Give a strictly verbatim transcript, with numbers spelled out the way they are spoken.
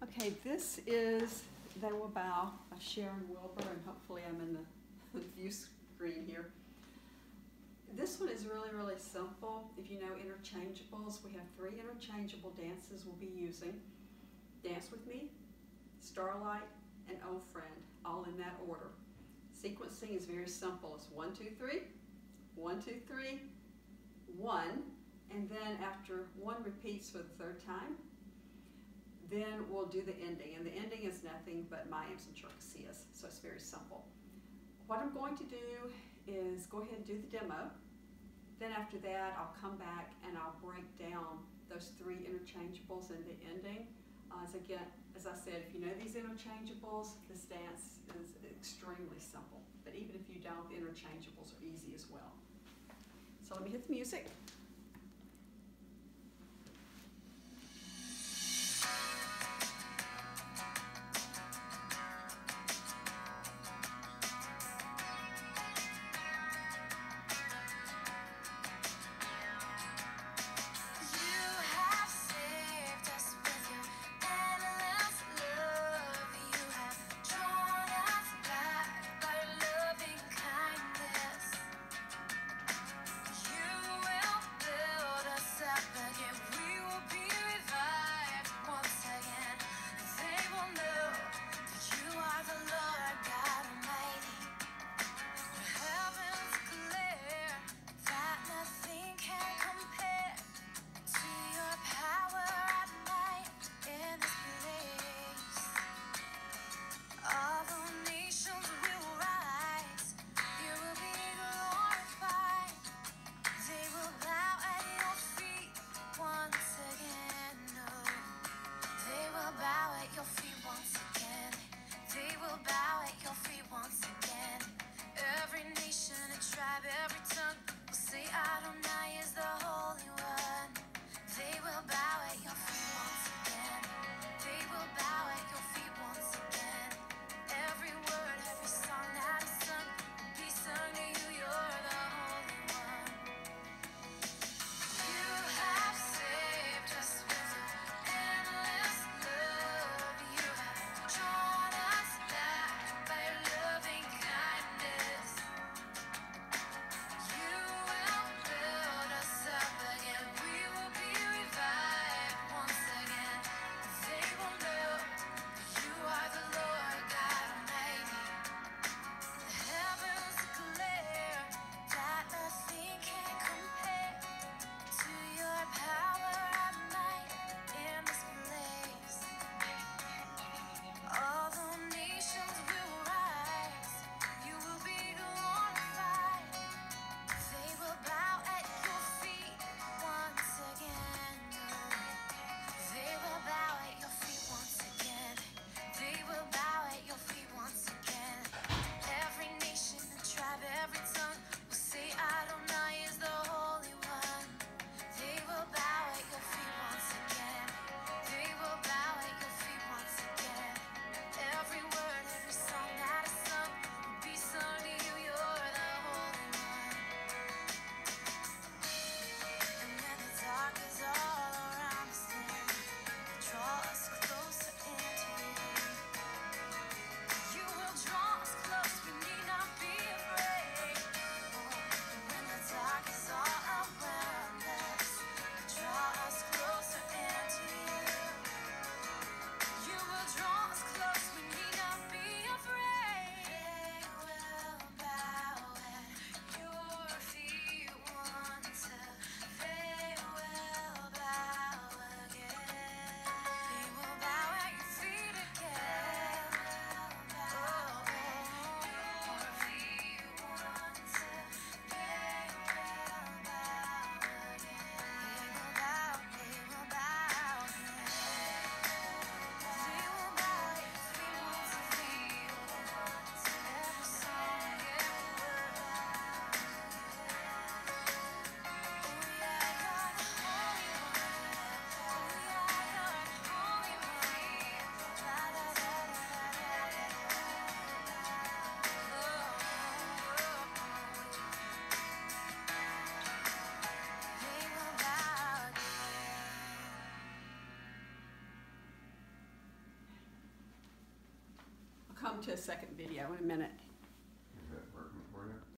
Okay, this is They Will Bow by Sharon Wilbur, and hopefully I'm in the, the view screen here. This one is really, really simple. If you know interchangeables, we have three interchangeable dances we'll be using. Dance With Me, Starlight, and Old Friend, all in that order. Sequencing is very simple. It's one, two, three, one, two, three, one, and then after one repeats for the third time, then we'll do the ending, and the ending is nothing but Mayams and Cherkasias, so it's very simple. What I'm going to do is go ahead and do the demo. Then after that, I'll come back and I'll break down those three interchangeables and the ending. Uh, as again, as I said, if you know these interchangeables, this dance is extremely simple. But even if you don't, the interchangeables are easy as well. So let me hit the music. to a second video in a minute.